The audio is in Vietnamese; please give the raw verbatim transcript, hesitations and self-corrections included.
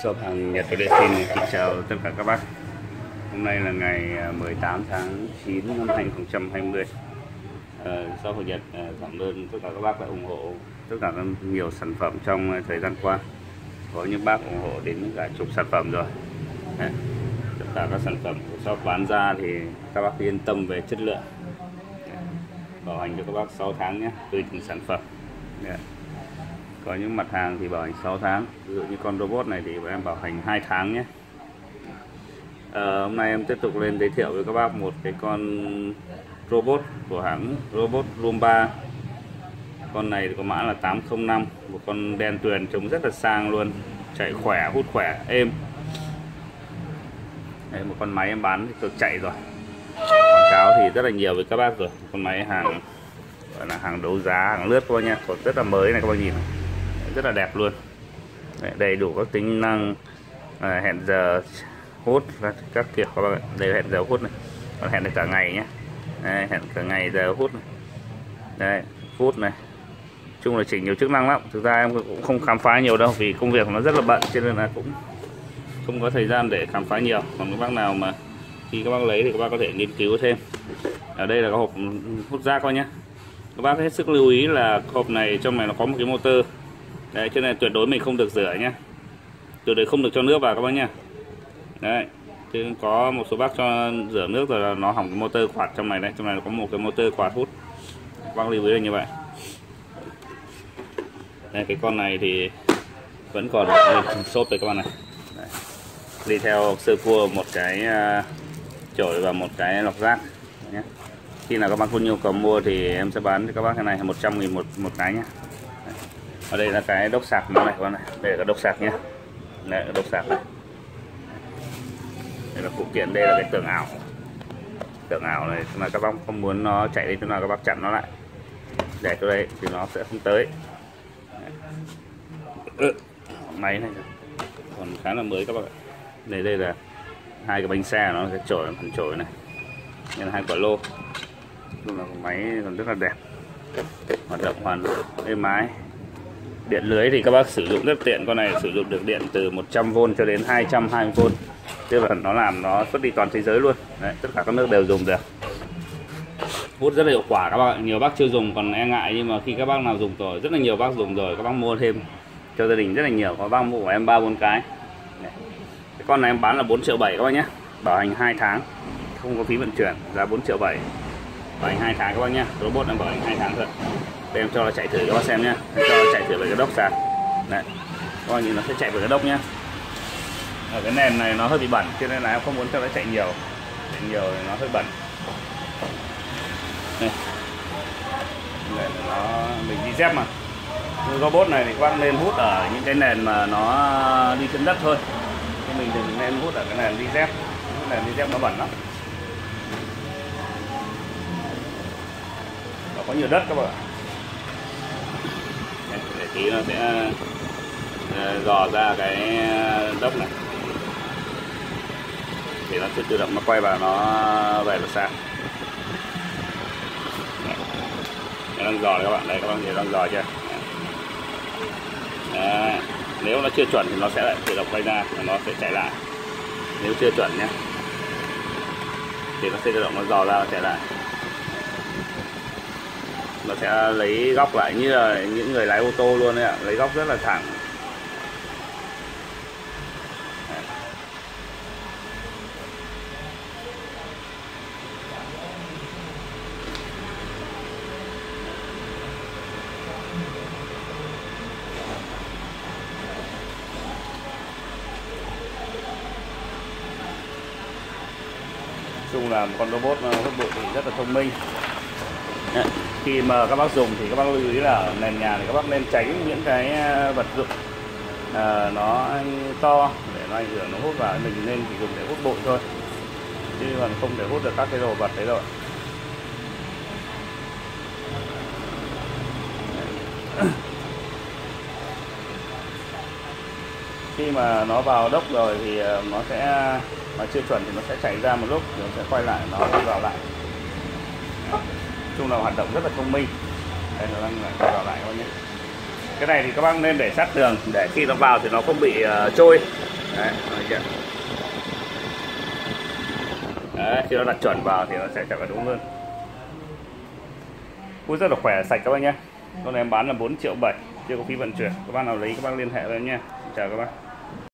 Shop hàng Nhật tôi xin kính chào tất cả các bác. Hôm nay là ngày mười tám tháng chín năm hai nghìn không trăm hai mươi. Ờ, Shop hàng Nhật uh, cảm ơn tất cả các bác đã ủng hộ tất cả các nhiều sản phẩm trong thời gian qua. Có những bác ủng hộ đến cả chục sản phẩm rồi. Đấy. Tất cả các sản phẩm của shop bán ra thì các bác yên tâm về chất lượng. Bảo hành cho các bác sáu tháng nhé, tùy từng sản phẩm. Đấy. Có những mặt hàng thì bảo hành sáu tháng, ví dụ như con robot này thì em bảo hành hai tháng nhé. À, hôm nay em tiếp tục lên giới thiệu với các bác một cái con robot của hãng Robot Roomba. Con này có mã là tám không năm, một con đen tuyền trông rất là sang luôn, chạy khỏe, hút khỏe, êm. Đây, một con máy em bán thì cực chạy rồi, quảng cáo thì rất là nhiều với các bác rồi. Con máy hàng gọi là hàng đấu giá, hàng lướt thôi nha, còn rất là mới này các bác nhìn này. Rất là đẹp luôn. Đấy, đầy đủ các tính năng à, hẹn giờ hút các kiểu các bạn. Đây hẹn giờ hút này, còn hẹn được cả ngày nhé. Đây, hẹn cả ngày giờ hút này. Đây, phút này. Chung là chỉnh nhiều chức năng lắm. Thực ra em cũng không khám phá nhiều đâu, vì công việc nó rất là bận cho nên là cũng không có thời gian để khám phá nhiều. Còn các bác nào mà khi các bác lấy thì các bác có thể nghiên cứu thêm. Ở đây là cái hộp hút rác coi nhé. Các bác hết sức lưu ý là hộp này trong này nó có một cái motor. Đấy, cho nên tuyệt đối mình không được rửa nhé, tuyệt đối không được cho nước vào các bác nhé. Đấy, chứ có một số bác cho rửa nước rồi là nó hỏng cái motor quạt trong này. Đấy, trong này có một cái motor quạt hút, các bác lưu ý là như vậy. Đây, cái con này thì vẫn còn đây, xốp với các bạn này. Đấy. Đi theo sơ cua một cái uh, chổi và một cái lọc rác nhé. Khi nào các bác có nhu cầu mua thì em sẽ bán cho các bác cái này một trăm nghìn một một cái nhé. Ở đây là cái đốc sạc nó này các bạn này, đây là cái đốc sạc nhé. Đây là đốc sạc này. Đây là phụ kiện, đây là cái tường ảo. Tường ảo này mà các bác không muốn nó chạy đi chỗ nào các bác chặn nó lại, để chỗ đây thì nó sẽ không tới. Ừ, máy này còn khá là mới các bạn ạ. Đây đây là hai cái bánh xe, nó cái chổi, phần chổi này, đây là hai quả lô. Luôn là máy còn rất là đẹp, hoạt động hoàn êm ái. Điện lưới thì các bác sử dụng rất tiện. Con này sử dụng được điện từ một trăm vôn cho đến hai trăm hai mươi vôn, tức là nó làm nó xuất đi toàn thế giới luôn. Đấy, tất cả các nước đều dùng được, hút rất là hiệu quả các bác. Nhiều bác chưa dùng còn e ngại, nhưng mà khi các bác nào dùng rồi, rất là nhiều bác dùng rồi, các bác mua thêm cho gia đình rất là nhiều. Có bác mua của em ba bốn cái. Đấy. Cái con này em bán là bốn triệu bảy các bác nhé, bảo hành hai tháng, không có phí vận chuyển, giá bốn triệu bảy, bảo hành hai tháng các bác nhé. Robot em bảo hành hai tháng thôi. Đây em cho nó chạy thử các bác xem nhé, em cho nó chạy thử với cái đốc sạc. Đấy, các bác nhìn nó sẽ chạy với cái đốc nhé. Ở cái nền này nó hơi bị bẩn cho nên là em không muốn cho nó chạy nhiều, chạy nhiều thì nó hơi bẩn. Đây. Đây nó mình đi dép mà. Robot này thì các bác nên hút ở những cái nền mà nó đi trên đất thôi, nhưng mình thì mình nên hút ở cái nền đi dép. Cái nền đi dép nó bẩn lắm, nó có nhiều đất các bạn ạ. Để tí nó sẽ dò ra cái đốc này thì nó sẽ tự động nó quay vào, nó về nó sạc. Nó đang dò đấy các bạn, đây các bạn thấy đang dò chưa? Đấy. Nếu nó chưa chuẩn thì nó sẽ lại tự động quay ra và nó sẽ chạy lại. Nếu chưa chuẩn nhé thì nó sẽ tự động nó dò ra và chạy lại. Nó sẽ lấy góc lại như là những người lái ô tô luôn đấy ạ, lấy góc rất là thẳng. Chung là một con robot hút bụi thì rất là thông minh. Đấy. Khi mà các bác dùng thì các bác lưu ý là ở nền nhà thì các bác nên tránh những cái vật dụng à, nó to để nó ảnh hưởng, nó hút vào. Mình nên chỉ dùng để hút bụi thôi, chứ còn không để hút được các cái đồ vật đấy rồi. Khi mà nó vào đốc rồi thì nó sẽ, mà chưa chuẩn thì nó sẽ chạy ra một lúc rồi sẽ quay lại, nó vào lại. Chung là hoạt động rất là thông minh. Đây nó đang vào lại thôi nhé. Cái này thì các bác nên để sát tường để khi nó vào thì nó không bị uh, trôi. Đấy, nói chưa? Đấy, khi nó đặt chuẩn vào thì nó sẽ chạy vào đúng luôn. Cua rất là khỏe, sạch các bác nhé. Con này em bán là bốn triệu bảy, chưa có phí vận chuyển. Các bác nào lấy các bác liên hệ với em nhé. Chào các bác.